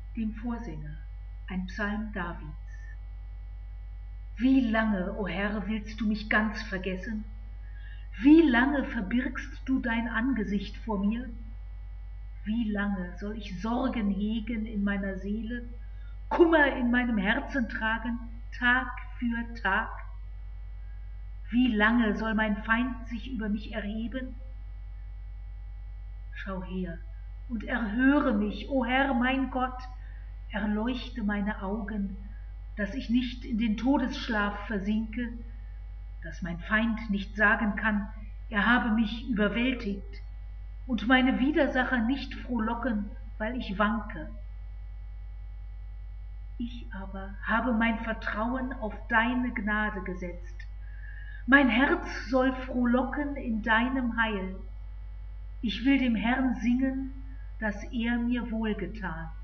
Dem Vorsänger, ein Psalm Davids. Wie lange, o Herr, willst du mich ganz vergessen? Wie lange verbirgst du dein Angesicht vor mir? Wie lange soll ich Sorgen hegen in meiner Seele, Kummer in meinem Herzen tragen, Tag für Tag? Wie lange soll mein Feind sich über mich erheben? Schau her und erhöre mich, o Herr, mein Gott, erleuchte meine Augen, dass ich nicht in den Todesschlaf versinke, dass mein Feind nicht sagen kann, er habe mich überwältigt, und meine Widersacher nicht frohlocken, weil ich wanke. Ich aber habe mein Vertrauen auf deine Gnade gesetzt. Mein Herz soll frohlocken in deinem Heil. Ich will dem Herrn singen, dass er mir wohlgetan.